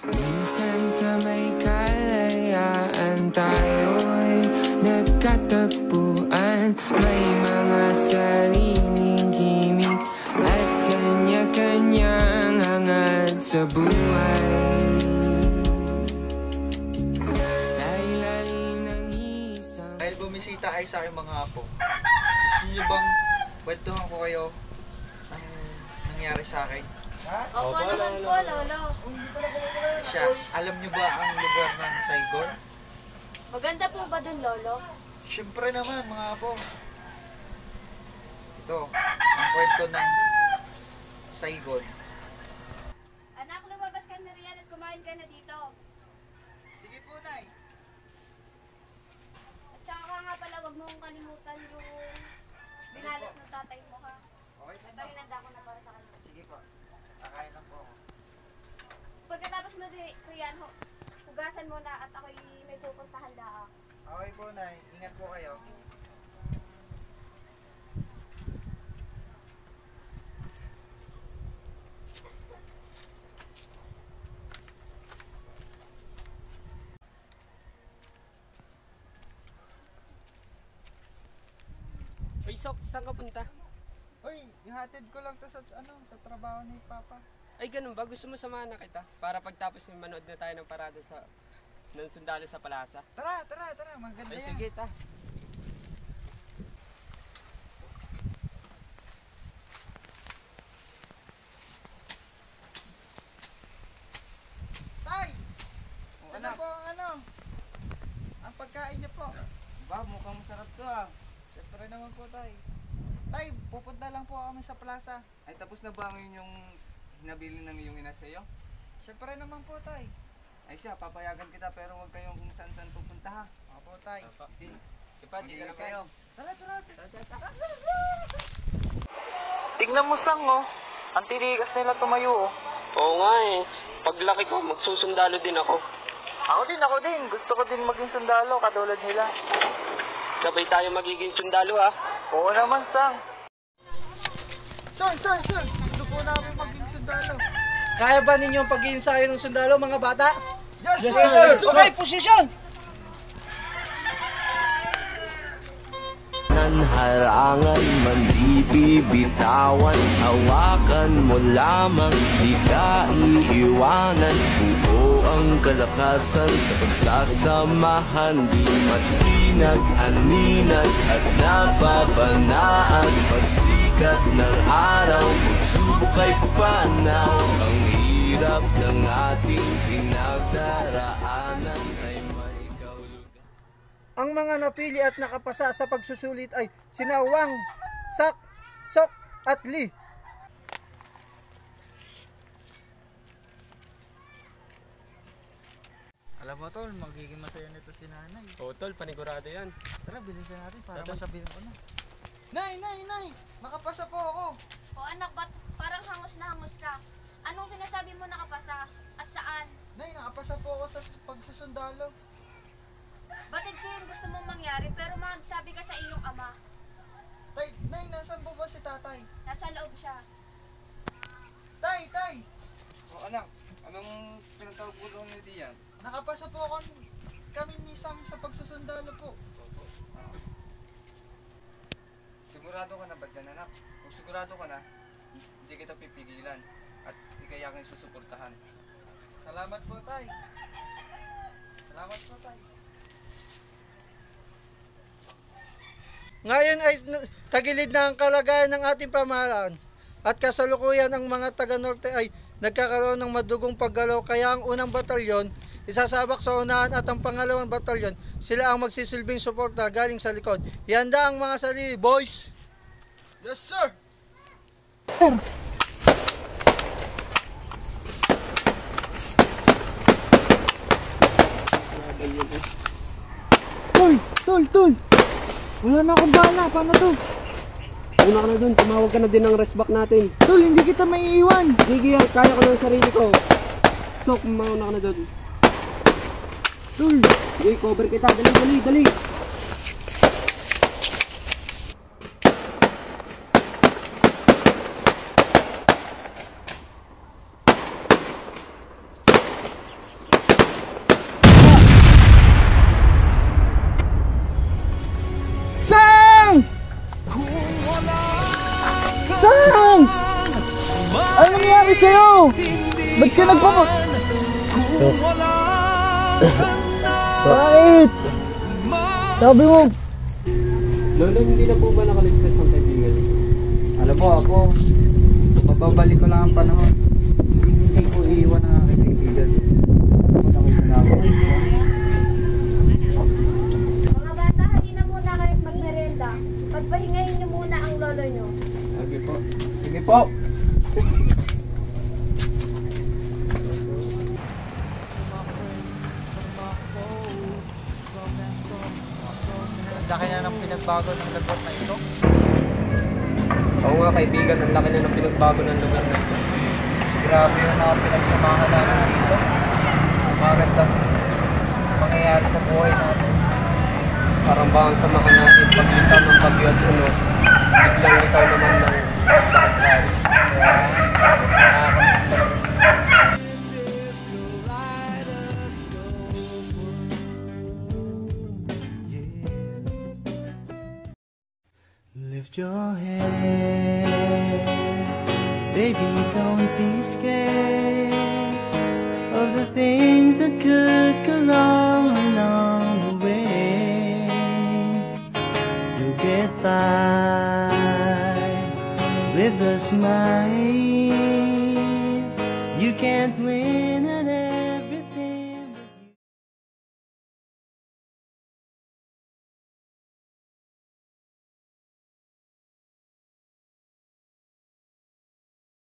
Minsan sa may kalayaan tayo'y nagkatagpuan. May mga sariling gimik at kanya-kanyang hangad sa buhay. Sa ilalim ng isang... Dahil bumisita ay sa aking mga apo, gusto niyo bang kwentuhan ko kayo ng nangyari sa akin? Opo naman po, Lolo. Siya, alam niyo ba ang lugar ng Saigon? Maganda po ba dun, Lolo? Siyempre naman, mga apo. Ito, ang kwento ng Saigon. Anak, lumabas ka na riyan at kumain ka na dito. Sige po, Nay. At saka nga pala, wag mong kalimutan yung binalat ng tatay mo, ha? Okay po, Ito, Ma'am. hinanda ko na para sa kanila. Sige po. Kakain lang po ako. Pagkatapos mo riyan, hugasan mo na at ako'y may pupuntahan daang. Okay po, Nay. Ingat po kayo. Uy, Sok, saan ka punta? Uy, ihatid ko lang to sa sa trabaho ni Papa. Ay, ganun ba? Gusto mo samahan na kita? Para pagtapos manood na tayo ng parada ng sundalo sa palasa. Tara. Maganda Ay, yan. sige, ta. Tay! O, Ano po ang pagkain niyo po? Ba, mukhang masarap to ah. Siyempre naman po, Tay. Tay, pupunta lang po kami sa plaza. Ay, tapos na ba ngayon yung nabili ng iyong ina sa'yo? Siyempre naman po, Tay. Ay siya, papayagan kita pero huwag kayong kung saan pupunta ha. Opo, Tay. Ipa, di ka na kayo. Tara. Tignan mo sang oh. Ang tirigas nila tumayo oh. Oo nga eh. Paglaki ko, magsusundalo din ako. Ako din. Gusto ko din maging sundalo katulad nila. Sabay tayo magiging sundalo ha. Oo naman sang. Sir! Gusto po namin maging sundalo. Kaya ba ninyong pag-iinsayo ng sundalo, mga bata? Yes, Yes, sir! sir! Okay, posisyon! Harangan man di bibitawan, hawakan mo lamang, di ka iiwanan. Buo ang kalakasan sa pagsasamahan, di matinag-aninag at napapanaan. Pagsikat ng araw, pagsubok ay papanaw. Ang hirap ng ating pinagdaraanan ay may kahulugan. Ang mga napili at nakapasa sa pagsusulit ay sina Wang, Sak, Sok at Lee. Alam mo, Tol, magiging masaya nito si Nanay. Oo, tol, panigurado yan. Tara, bilisan natin para Tara. masabihin ko na. Nay! Makapasa po ako! O anak, ba't parang hangos na hangos ka? Anong sinasabi mo nakapasa? At saan? Nay, nakapasa po ako sa pagsusundalo. Batid ko yung gusto mong mangyari pero magsabi ka sa iyong ama. Nay, nasan po ba si Tatay? Nasa loob siya. Tay! O anak, anong pinatawag mo doon ni Dian? Nakapasa po ako kami ni Sang sa pagsusundalo po. Sigurado ka na ba dyan, anak? Kung sigurado ka na, hindi kita pipigilan at ikayakin susuportahan. Salamat po, Tay. Ngayon ay tagilid na ang kalagayan ng ating pamahalaan at kasalukuyan ang mga taga-norte ay nagkakaroon ng madugong paggalaw, kaya ang unang batalyon isasabak sa unahan at ang pangalawang batalyon sila ang magsisilbing suporta galing sa likod. Ihanda ang mga sarili, boys! Yes, sir! Tol! Wala na akong bala, paano to? Una ka na dun, tumawag ka na din ng rest back natin. Tol, hindi kita maiiwan! Sige, kaya ko ng sarili ko. Sok, mauna ka na dun. Tol! Sige, cover kita. Dali. nangyari sa'yo? Ba't ka nagpapa... Bakit? Sabi mo, Lolo, hindi na po ba nakaligtas ang kaibigan niyo? Ano po, Apo? Magbabalik ko lang ang panahon. Hindi ko iiwan ang aking kaibigan. Nakita na ako. Mga bata, halina muna kayo magmerenda. Pagpahingahin niyo muna ang lolo niyo. Sige po. Sige po. Ang laki na ng pinagbago ng lagot na ito. Oo nga kaibigan, ang laki na ng pinagbago ng lugar na ito. Grabe yung mga pinagsamahan natin dito. Magandang mangyayari sa buhay natin. Parang ba ang samahan natin paglitaw ng bagyo at unos, biglang litaw naman ng bakit. Kaya nakakamiss talaga. Lift your head, baby, don't be scared of the things that could go wrong along the way. You'll get by with a smile. You can't win.